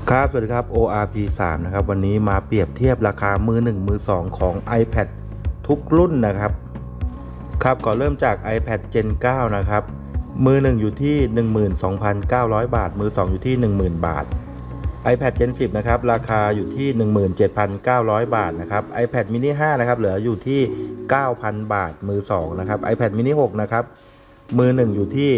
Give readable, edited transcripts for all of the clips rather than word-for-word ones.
ครับสวัสดีครับ ORP3 นะครับวันนี้มาเปรียบเทียบราคามือ1มือ2ของ iPad ทุกรุ่นนะครับก่อนเริ่มจาก iPad Gen 9นะครับมือ1อยู่ที่ 12,900 บาทมือ2อยู่ที่ 10,000 บาท iPad Gen 10นะครับราคาอยู่ที่ 17,900 บาทนะครับ iPad mini 5นะครับเหลืออยู่ที่ 9,000 บาทมือ2นะครับ iPad mini 6นะครับมือ1อยู่ที่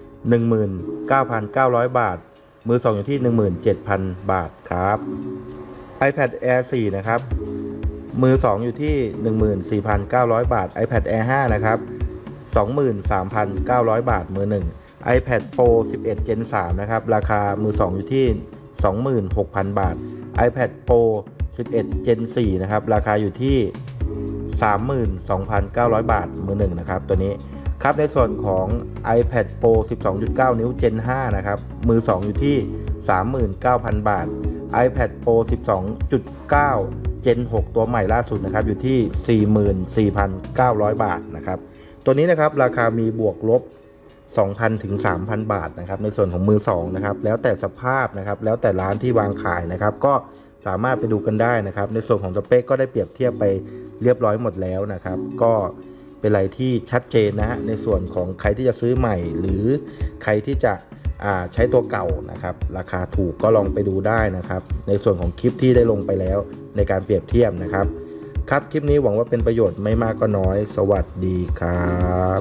19,900 บาทมือ2อยู่ที่ 17,000 บาทครับ iPad Air 4นะครับมือ2อยู่ที่ 14,900 บาท iPad Air 5นะครับ23,900 บาทมือ1 iPad Pro 11 Gen 3นะครับราคามือ2อยู่ที่ 26,000 บาท iPad Pro 11 Gen 4นะครับราคาอยู่ที่ 32,900 บาทมือ1นะครับตัวนี้ครับในส่วนของ iPad Pro 12.9 นิ้ว Gen 5นะครับมือ2อยู่ที่ 39,000 บาท iPad Pro 12.9 Gen 6 ตัวใหม่ล่าสุดนะครับอยู่ที่ 44,900 บาทนะครับตัวนี้นะครับราคามีบวกลบ 2,000 ถึง 3,000 บาทนะครับในส่วนของมือ2นะครับแล้วแต่สภาพนะครับแล้วแต่ร้านที่วางขายนะครับก็สามารถไปดูกันได้นะครับในส่วนของสเปคก็ได้เปรียบเทียบไปเรียบร้อยหมดแล้วนะครับก็เป็นอะไรที่ชัดเจนนะฮะในส่วนของใครที่จะซื้อใหม่หรือใครที่จะใช้ตัวเก่านะครับราคาถูกก็ลองไปดูได้นะครับในส่วนของคลิปที่ได้ลงไปแล้วในการเปรียบเทียบนะครับครับคลิปนี้หวังว่าเป็นประโยชน์ไม่มากก็น้อยสวัสดีครับ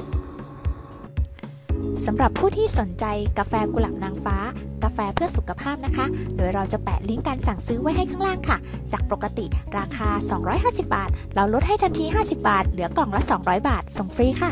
สำหรับผู้ที่สนใจกาแฟกุหลาบนางฟ้ากาแฟเพื่อสุขภาพนะคะโดยเราจะแปะลิงก์การสั่งซื้อไว้ให้ข้างล่างค่ะจากปกติราคา250 บาทเราลดให้ทันที50 บาทเหลือกล่องละ200 บาทส่งฟรีค่ะ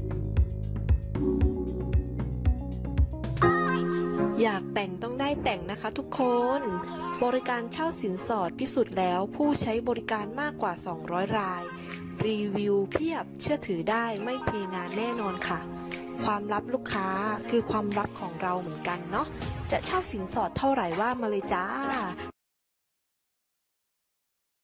อยากแต่งต้องได้แต่งนะคะทุกคน บริการเช่าสินสอดพิสูจน์แล้วผู้ใช้บริการมากกว่า200 รายรีวิวเพียบเชื่อถือได้ไม่เพงานแน่นอนค่ะความลับลูกค้าคือความลับของเราเหมือนกันเนาะจะเช่าสินสอดเท่าไหร่ว่ามาเลยจ้า